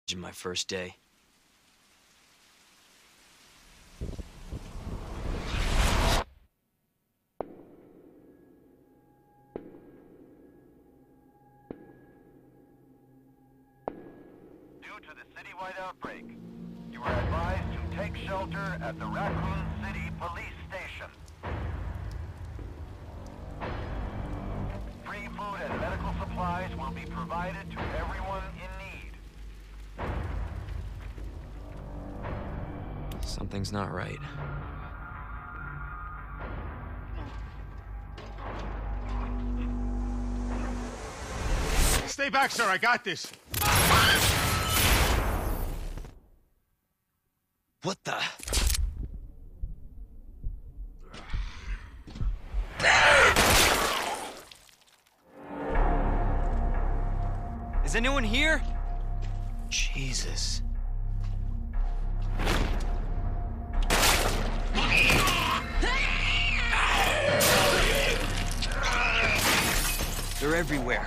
My first day. Due to the citywide outbreak, you are advised to take shelter at the Raccoon City Police Station. Free food and medical supplies will be provided to everyone in need. Something's not right. Stay back, sir. I got this. What the? Is anyone here? Jesus. They're everywhere.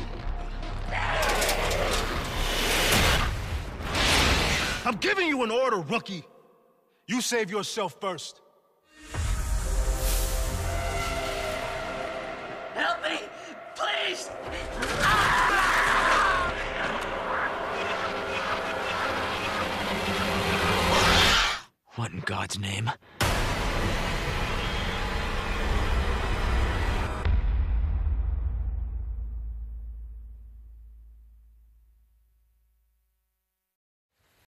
I'm giving you an order, rookie. You save yourself first. Help me! Please! What in God's name?